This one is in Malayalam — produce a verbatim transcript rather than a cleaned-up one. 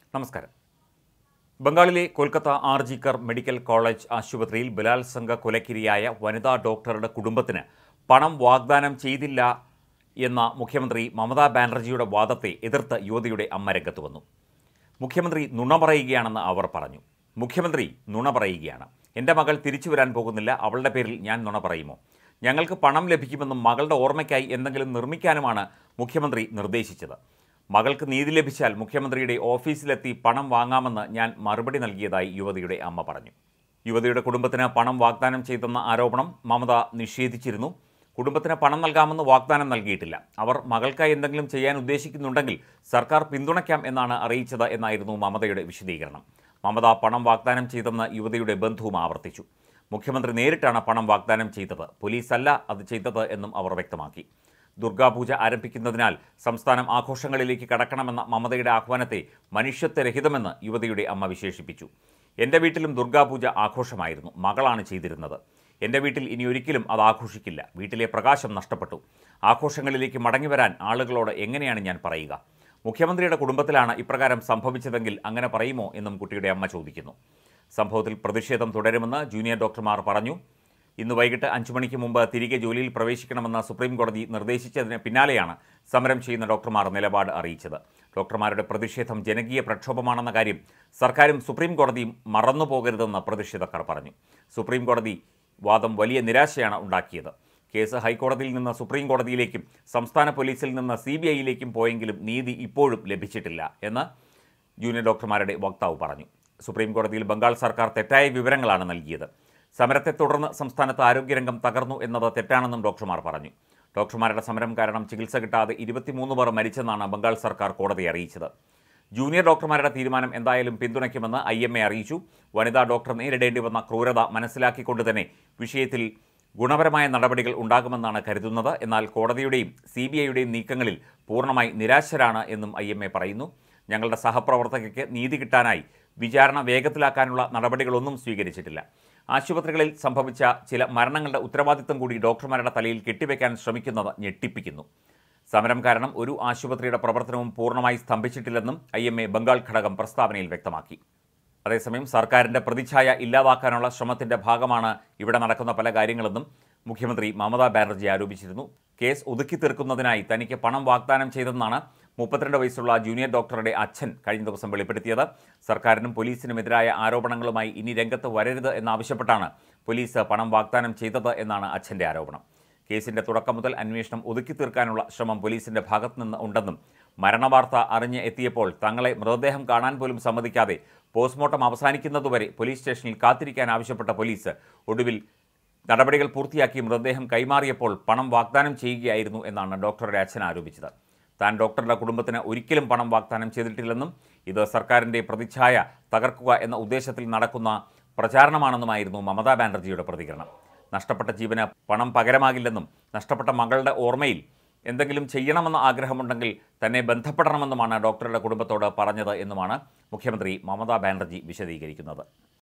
നമസ്കാരം. ബംഗാളിലെ കൊൽക്കത്ത ആർജിക്കർ മെഡിക്കൽ കോളേജ് ആശുപത്രിയിൽ ബലാത്സംഗ കൊലക്കിരയായ വനിതാ ഡോക്ടറുടെ കുടുംബത്തിന് പണം വാഗ്ദാനം ചെയ്തില്ല എന്ന മുഖ്യമന്ത്രി മമതാ ബാനർജിയുടെ വാദത്തെ എതിർത്ത് യുവതിയുടെ അമ്മ രംഗത്ത് വന്നു. മുഖ്യമന്ത്രി നുണ പറയുകയാണെന്ന് അവർ പറഞ്ഞു. മുഖ്യമന്ത്രി നുണ പറയുകയാണ്. എൻ്റെ മകൾ തിരിച്ചു വരാൻ പോകുന്നില്ല, അവളുടെ പേരിൽ ഞാൻ നുണ പറയുമോ? ഞങ്ങൾക്ക് പണം ലഭിക്കുമെന്നും മകളുടെ ഓർമ്മയ്ക്കായി എന്തെങ്കിലും നിർമ്മിക്കാനുമാണ് മുഖ്യമന്ത്രി നിർദ്ദേശിച്ചത്. മകൾക്ക് നീതി ലഭിച്ചാൽ മുഖ്യമന്ത്രിയുടെ ഓഫീസിലെത്തി പണം വാങ്ങാമെന്ന് ഞാൻ മറുപടി നൽകിയതായി യുവതിയുടെ അമ്മ പറഞ്ഞു. യുവതിയുടെ കുടുംബത്തിന് പണം വാഗ്ദാനം ചെയ്തെന്ന ആരോപണം മമത നിഷേധിച്ചിരുന്നു. കുടുംബത്തിന് പണം നൽകാമെന്ന് വാഗ്ദാനം നൽകിയിട്ടില്ല. അവർ മകൾക്കായി എന്തെങ്കിലും ചെയ്യാൻ ഉദ്ദേശിക്കുന്നുണ്ടെങ്കിൽ സർക്കാർ പിന്തുണയ്ക്കാം എന്നാണ് അറിയിച്ചത് എന്നായിരുന്നു മമതയുടെ വിശദീകരണം. മമത പണം വാഗ്ദാനം ചെയ്തെന്ന് യുവതിയുടെ ബന്ധുവും ആവർത്തിച്ചു. മുഖ്യമന്ത്രി നേരിട്ടാണ് പണം വാഗ്ദാനം ചെയ്തത്, പോലീസല്ല അത് ചെയ്തത് എന്നും അവർ വ്യക്തമാക്കി. ദുർഗാപൂജ ആരംഭിക്കുന്നതിനാൽ സംസ്ഥാനം ആഘോഷങ്ങളിലേക്ക് കടക്കണമെന്ന മമതയുടെ ആഹ്വാനത്തെ മനുഷ്യത്വരഹിതമെന്ന് യുവതിയുടെ അമ്മ വിശേഷിപ്പിച്ചു. എൻ്റെ വീട്ടിലും ദുർഗാപൂജ ആഘോഷമായിരുന്നു, മകളാണ് ചെയ്തിരുന്നത്. എൻ്റെ വീട്ടിൽ ഇനി ഒരിക്കലും അത് ആഘോഷിക്കില്ല. വീട്ടിലെ പ്രകാശം നഷ്ടപ്പെട്ടു. ആഘോഷങ്ങളിലേക്ക് മടങ്ങിവരാൻ ആളുകളോട് എങ്ങനെയാണ് ഞാൻ പറയുക? മുഖ്യമന്ത്രിയുടെ കുടുംബത്തിലാണ് ഇപ്രകാരം സംഭവിച്ചതെങ്കിൽ അങ്ങനെ പറയുമോ എന്നും കുട്ടിയുടെ അമ്മ ചോദിക്കുന്നു. സംഭവത്തിൽ പ്രതിഷേധം തുടരുമെന്ന് ജൂനിയർ ഡോക്ടർമാർ പറഞ്ഞു. ഇന്ന് വൈകിട്ട് അഞ്ചു മണിക്ക് മുമ്പ് തിരികെ ജോലിയിൽ പ്രവേശിക്കണമെന്ന് സുപ്രീം കോടതി നിർദ്ദേശിച്ചതിന് പിന്നാലെയാണ് സമരം ചെയ്യുന്ന ഡോക്ടർമാർ നിലപാട് അറിയിച്ചത്. ഡോക്ടർമാരുടെ പ്രതിഷേധം ജനകീയ പ്രക്ഷോഭമാണെന്ന കാര്യം സർക്കാരും സുപ്രീം കോടതിയും മറന്നുപോകരുതെന്ന് പ്രതിഷേധക്കാർ പറഞ്ഞു. സുപ്രീം കോടതി വാദം വലിയ നിരാശയാണ് ഉണ്ടാക്കിയത്. കേസ് ഹൈക്കോടതിയിൽ നിന്ന് സുപ്രീം കോടതിയിലേക്കും സംസ്ഥാന പോലീസിൽ നിന്ന് സി ബി ഐയിലേക്കും പോയെങ്കിലും നീതി ഇപ്പോഴും ലഭിച്ചിട്ടില്ല എന്ന് ജൂനിയർ ഡോക്ടർമാരുടെ വക്താവ് പറഞ്ഞു. സുപ്രീം കോടതിയിൽ ബംഗാൾ സർക്കാർ തെറ്റായ വിവരങ്ങളാണ് നൽകിയത്. സമരത്തെ തുടർന്ന് സംസ്ഥാനത്ത് ആരോഗ്യരംഗം തകർന്നു എന്നത് തെറ്റാണെന്നും ഡോക്ടർമാർ പറഞ്ഞു. ഡോക്ടർമാരുടെ സമരം കാരണം ചികിത്സ കിട്ടാതെ ഇരുപത്തിമൂന്ന് പേർ മരിച്ചെന്നാണ് ബംഗാൾ സർക്കാർ കോടതിയെ അറിയിച്ചത്. ജൂനിയർ ഡോക്ടർമാരുടെ തീരുമാനം എന്തായാലും പിന്തുണയ്ക്കുമെന്ന് ഐ എം എ അറിയിച്ചു. വനിതാ ഡോക്ടർ നേരിടേണ്ടി വന്ന ക്രൂരത മനസ്സിലാക്കിക്കൊണ്ട് തന്നെ വിഷയത്തിൽ ഗുണപരമായ നടപടികൾ ഉണ്ടാകുമെന്നാണ് കരുതുന്നത്. എന്നാൽ കോടതിയുടെയും സി ബി ഐയുടെയും നീക്കങ്ങളിൽ പൂർണ്ണമായി നിരാശരാണ് എന്നും ഐ എം എ പറയുന്നു. ഞങ്ങളുടെ സഹപ്രവർത്തകയ്ക്ക് നീതി കിട്ടാനായി വിചാരണ വേഗത്തിലാക്കാനുള്ള നടപടികളൊന്നും സ്വീകരിച്ചിട്ടില്ല. ആശുപത്രികളിൽ സംഭവിച്ച ചില മരണങ്ങളുടെ ഉത്തരവാദിത്തം കൂടി ഡോക്ടർമാരുടെ തലയിൽ കെട്ടിവെക്കാൻ ശ്രമിക്കുന്നത് ഞെട്ടിപ്പിക്കുന്നു. സമരം കാരണം ഒരു ആശുപത്രിയുടെ പ്രവർത്തനവും പൂർണ്ണമായി സ്തംഭിച്ചിട്ടില്ലെന്നും ഐ എം എ ബംഗാൾ ഘടകം പ്രസ്താവനയിൽ വ്യക്തമാക്കി. അതേസമയം സർക്കാരിൻ്റെ പ്രതിച്ഛായ ഇല്ലാതാക്കാനുള്ള ശ്രമത്തിൻ്റെ ഭാഗമാണ് ഇവിടെ നടക്കുന്ന പല കാര്യങ്ങളെന്നും മുഖ്യമന്ത്രി മമതാ ബാനർജി ആരോപിച്ചിരുന്നു. കേസ് ഒതുക്കി തീർക്കുന്നതിനായി തനിക്ക് പണം വാഗ്ദാനം ചെയ്തെന്നാണ് മുപ്പത്തിരണ്ട് വയസ്സുള്ള ജൂനിയർ ഡോക്ടറുടെ അച്ഛൻ കഴിഞ്ഞ ദിവസം വെളിപ്പെടുത്തിയത്. സർക്കാരിനും പോലീസിനുമെതിരായ ആരോപണങ്ങളുമായി ഇനി രംഗത്ത് വരരുത് എന്നാവശ്യപ്പെട്ടാണ് പോലീസ് പണം വാഗ്ദാനം ചെയ്തത് എന്നാണ് അച്ഛൻ്റെ ആരോപണം. കേസിൻ്റെ തുടക്കം മുതൽ അന്വേഷണം ഒതുക്കി തീർക്കാനുള്ള ശ്രമം പോലീസിൻ്റെ ഭാഗത്തുനിന്ന് ഉണ്ടെന്നും മരണവാർത്ത അറിഞ്ഞ് എത്തിയപ്പോൾ തങ്ങളെ മൃതദേഹം കാണാൻ പോലും സമ്മതിക്കാതെ പോസ്റ്റ്മോർട്ടം അവസാനിക്കുന്നതുവരെ പോലീസ് സ്റ്റേഷനിൽ കാത്തിരിക്കാൻ ആവശ്യപ്പെട്ട പോലീസ് ഒടുവിൽ നടപടികൾ പൂർത്തിയാക്കി മൃതദേഹം കൈമാറിയപ്പോൾ പണം വാഗ്ദാനം ചെയ്യുകയായിരുന്നു എന്നാണ് ഡോക്ടറുടെ അച്ഛൻ ആരോപിച്ചത്. താൻ ഡോക്ടറുടെ കുടുംബത്തിന് ഒരിക്കലും പണം വാഗ്ദാനം ചെയ്തിട്ടില്ലെന്നും ഇത് സർക്കാരിൻ്റെ പ്രതിച്ഛായ തകർക്കുക എന്ന ഉദ്ദേശത്തിൽ നടക്കുന്ന പ്രചാരണമാണെന്നുമായിരുന്നു മമതാ ബാനർജിയുടെ പ്രതികരണം. നഷ്ടപ്പെട്ട ജീവന് പണം പകരമാകില്ലെന്നും നഷ്ടപ്പെട്ട മകളുടെ ഓർമ്മയിൽ എന്തെങ്കിലും ചെയ്യണമെന്ന ആഗ്രഹമുണ്ടെങ്കിൽ തന്നെ ബന്ധപ്പെടണമെന്നുമാണ് ഡോക്ടറുടെ കുടുംബത്തോട് പറഞ്ഞത് എന്നുമാണ് മുഖ്യമന്ത്രി മമതാ ബാനർജി വിശദീകരിക്കുന്നത്.